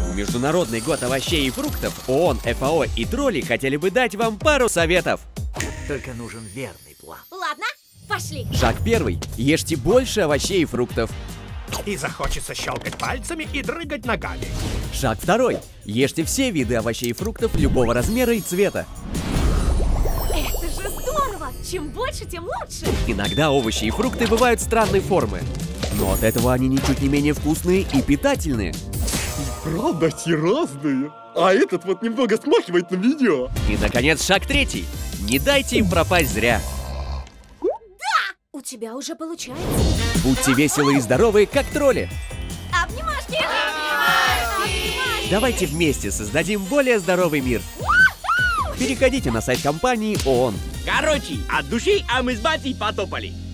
В Международный год овощей и фруктов ООН, ФАО и тролли хотели бы дать вам пару советов. Только нужен верный план. Ладно, пошли. Шаг первый. Ешьте больше овощей и фруктов. И захочется щелкать пальцами и дрыгать ногами. Шаг второй. Ешьте все виды овощей и фруктов любого размера и цвета. Это же здорово! Чем больше, тем лучше. Иногда овощи и фрукты бывают странной формы. Но от этого они ничуть не менее вкусные и питательные. Правда, все разные. А этот вот немного смахивает на видео. И, наконец, шаг третий. Не дайте им пропасть зря. У тебя уже получается. Будьте веселы и здоровы, как тролли. Обнимашки! Обнимашки! Давайте вместе создадим более здоровый мир. Переходите на сайт компании ООН. Короче, от души, а мы с батей потопали.